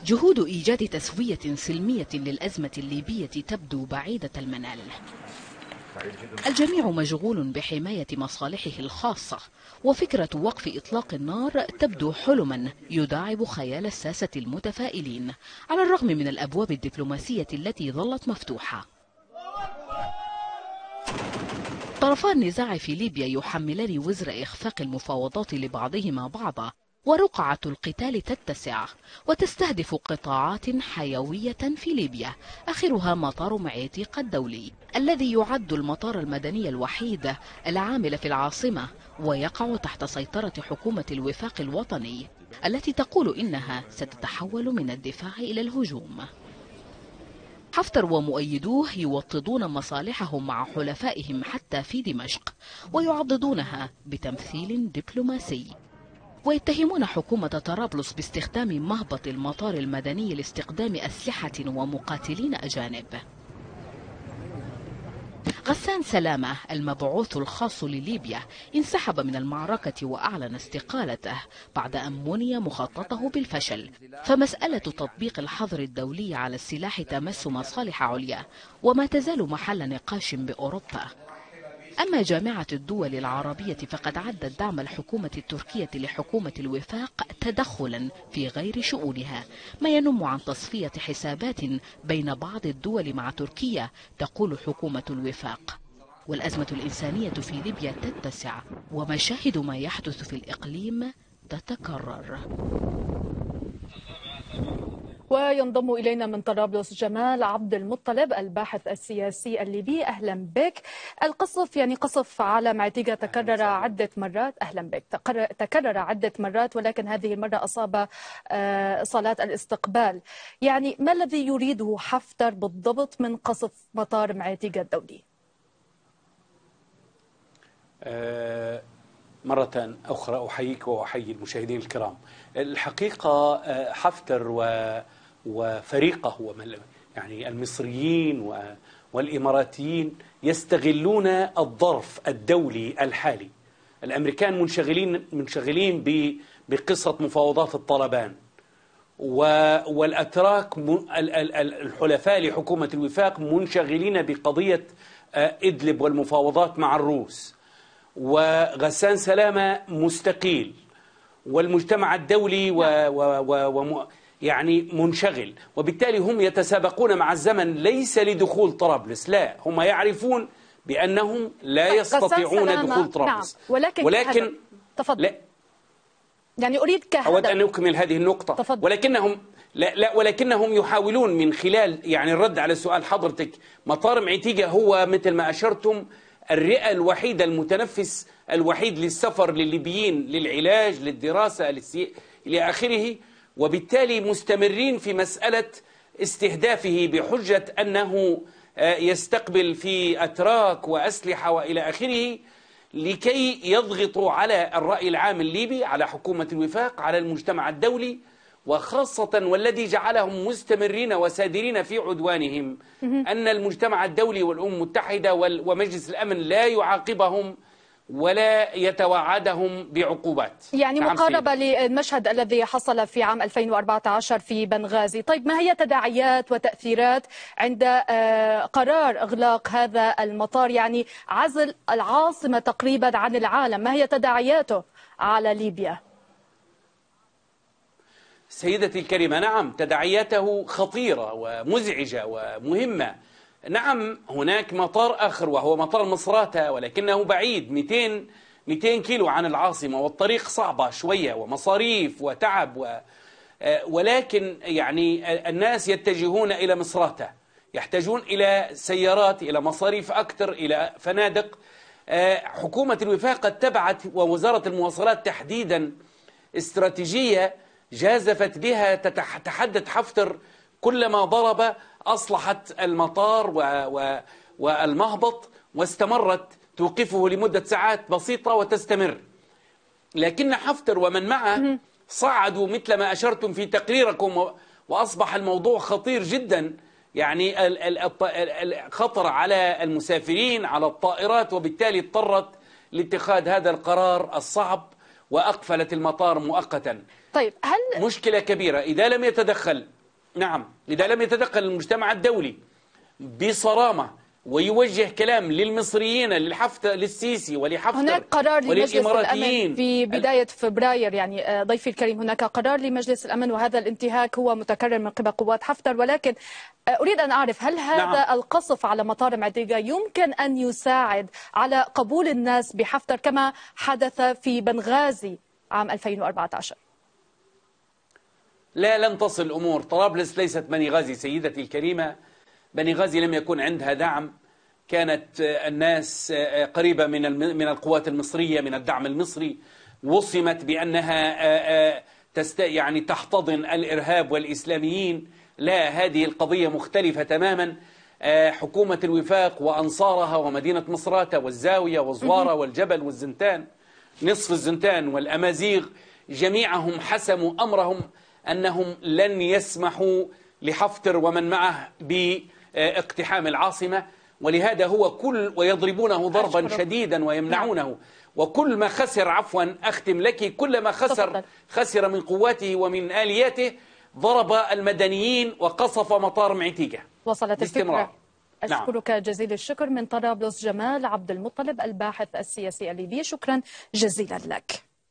جهود إيجاد تسوية سلمية للأزمة الليبية تبدو بعيدة المنال. الجميع مشغول بحماية مصالحه الخاصة، وفكرة وقف إطلاق النار تبدو حلما يداعب خيال الساسة المتفائلين على الرغم من الأبواب الدبلوماسية التي ظلت مفتوحة. طرفا النزاع في ليبيا يحملان وزر إخفاق المفاوضات لبعضهما بعضا، ورقعة القتال تتسع وتستهدف قطاعات حيوية في ليبيا، آخرها مطار معيتيق الدولي الذي يعد المطار المدني الوحيد العامل في العاصمة، ويقع تحت سيطرة حكومة الوفاق الوطني التي تقول إنها ستتحول من الدفاع إلى الهجوم. حفتر ومؤيدوه يوطدون مصالحهم مع حلفائهم حتى في دمشق، ويعضدونها بتمثيل دبلوماسي، ويتهمون حكومة طرابلس باستخدام مهبط المطار المدني لاستخدام أسلحة ومقاتلين أجانب. غسان سلامة المبعوث الخاص لليبيا انسحب من المعركة وأعلن استقالته بعد أن مني مخططه بالفشل، فمسألة تطبيق الحظر الدولي على السلاح تمس مصالح عليا وما تزال محل نقاش بأوروبا. أما جامعة الدول العربية فقد عدت دعم الحكومة التركية لحكومة الوفاق تدخلا في غير شؤونها، ما ينم عن تصفية حسابات بين بعض الدول مع تركيا، تقول حكومة الوفاق. والأزمة الإنسانية في ليبيا تتسع، ومشاهد ما يحدث في الإقليم تتكرر. وينضم إلينا من طرابلس جمال عبد المطلب الباحث السياسي الليبي. أهلا بك. القصف قصف على معتيقة تكرر عدة مرات. أهلا بك. تكرر عدة مرات، ولكن هذه المرة أصاب صالات الاستقبال. ما الذي يريده حفتر بالضبط من قصف مطار معتيقة الدولي؟ مرة أخرى أحييك وأحيي المشاهدين الكرام. الحقيقة حفتر وفريقه المصريين والإماراتيين يستغلون الظرف الدولي الحالي. الأمريكان منشغلين بقصة مفاوضات الطلبان، والأتراك الحلفاء لحكومة الوفاق منشغلين بقضية إدلب والمفاوضات مع الروس، وغسان سلامة مستقيل، والمجتمع الدولي منشغل، وبالتالي هم يتسابقون مع الزمن ليس لدخول طرابلس، لا، هم يعرفون بأنهم لا يستطيعون دخول طرابلس. نعم. ولكن تفضل. أريد أود أن أكمل هذه النقطة. تفضل. ولكنهم يحاولون من خلال الرد على سؤال حضرتك. مطار معتيقة هو مثل ما أشرتم الرئة الوحيدة، المتنفس الوحيد للسفر للليبيين، للعلاج، للدراسة، إلى آخره، وبالتالي مستمرين في مسألة استهدافه بحجة أنه يستقبل في أتراك وأسلحة وإلى آخره، لكي يضغطوا على الرأي العام الليبي، على حكومة الوفاق، على المجتمع الدولي، وخاصة والذي جعلهم مستمرين وسادرين في عدوانهم أن المجتمع الدولي والأمم المتحدة ومجلس الأمن لا يعاقبهم ولا يتوعدهم بعقوبات. مقاربة للمشهد الذي حصل في عام 2014 في بنغازي. طيب، ما هي تداعيات وتأثيرات عند قرار إغلاق هذا المطار، عزل العاصمة تقريبا عن العالم؟ ما هي تداعياته على ليبيا؟ سيدتي الكريمة، نعم، تداعياته خطيرة ومزعجة ومهمة. نعم، هناك مطار آخر وهو مطار مصراتة، ولكنه بعيد 200 كيلو عن العاصمة، والطريق صعبة شوية ومصاريف وتعب ولكن الناس يتجهون إلى مصراتة، يحتاجون إلى سيارات، إلى مصاريف أكثر، إلى فنادق. حكومة الوفاق اتبعت، ووزارة المواصلات تحديدا، استراتيجية جازفت بها تحدث حفتر كلما ضرب أصلحت المطار والمهبط، واستمرت توقفه لمدة ساعات بسيطة وتستمر. لكن حفتر ومن معه صعدوا مثل ما أشرتم في تقريركم، وأصبح الموضوع خطير جدا، خطر على المسافرين، على الطائرات، وبالتالي اضطرت لاتخاذ هذا القرار الصعب وأقفلت المطار مؤقتا. طيب، هل مشكلة كبيرة إذا لم يتدخل نعم، إذا لم يتدخل المجتمع الدولي بصرامة ويوجه كلام للمصريين للسيسي ولحفتر هناك قرار لمجلس الأمن في بداية فبراير، يعني ضيفي الكريم، هناك قرار لمجلس الأمن وهذا الانتهاك هو متكرر من قبل قوات حفتر، ولكن أريد أن أعرف هل هذا القصف على مطار معديجا يمكن أن يساعد على قبول الناس بحفتر كما حدث في بنغازي عام 2014؟ لا، لن تصل الأمور. طرابلس ليست بنغازي سيدتي الكريمة. بنغازي لم يكن عندها دعم، كانت الناس قريبة من القوات المصرية، من الدعم المصري، وصمت بأنها يعني تحتضن الإرهاب والإسلاميين. لا، هذه القضية مختلفة تماما. حكومة الوفاق وأنصارها ومدينة مصراتة والزاوية وزوارة والجبل والزنتان، نصف الزنتان والأمازيغ، جميعهم حسموا أمرهم أنهم لن يسمحوا لحفتر ومن معه باقتحام العاصمة، ولهذا هو ويضربونه ضربا شديدا ويمنعونه. وكل ما خسر، عفوا أختم لك، كل ما خسر من قواته ومن آلياته ضرب المدنيين وقصف مطار معتيقة. وصلت الفكرة. أشكرك جزيل الشكر من طرابلس جمال عبد المطلب الباحث السياسي الليبي، شكرا جزيلا لك.